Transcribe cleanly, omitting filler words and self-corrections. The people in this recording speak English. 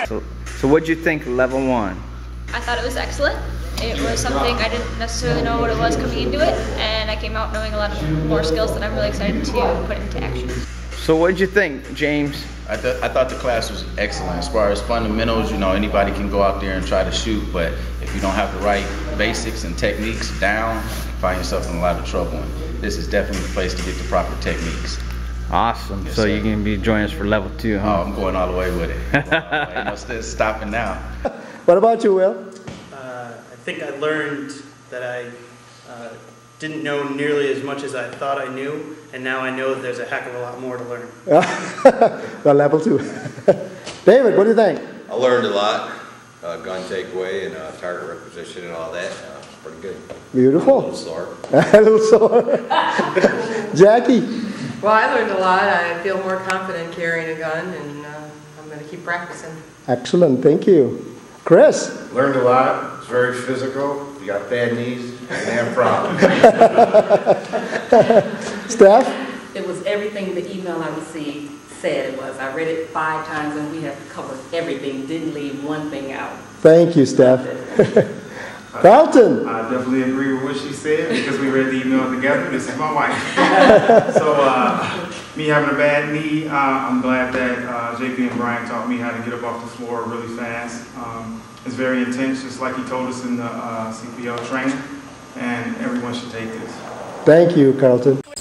So what'd you think of level 1? I thought it was excellent. It was something I didn't necessarily know what it was coming into it, and I came out knowing a lot of more skills that I'm really excited to put into action. So what did you think, James? I thought the class was excellent. As far as fundamentals, you know, anybody can go out there and try to shoot, but if you don't have the right basics and techniques down, you find yourself in a lot of trouble. And this is definitely the place to get the proper techniques. Awesome. Yes, so sir. you're going to be joining us for level 2, huh? Oh, I'm going all the way with it. Ain't no stopping now. What about you, Will? I think I learned that I didn't know nearly as much as I thought I knew, and now I know that there's a heck of a lot more to learn. Well, level 2. David, what do you think? I learned a lot, gun takeaway and target requisition and all that. Pretty good. Beautiful. A little sore. A little sore. Jackie? Well, I learned a lot. I feel more confident carrying a gun, and I'm going to keep practicing. Excellent, thank you. Chris? Learned a lot. It's very physical. If you got bad knees, you can have problems. Steph? It was everything the email I received said it was. I read it 5 times and we have covered everything, didn't leave one thing out. Thank you, Steph. Carlton? I definitely agree with what she said because we read the email together. This is my wife. So me having a bad knee, I'm glad that JP and Brian taught me how to get up off the floor really fast. It's very intense, just like he told us in the CPO training, and everyone should take this. Thank you, Carlton.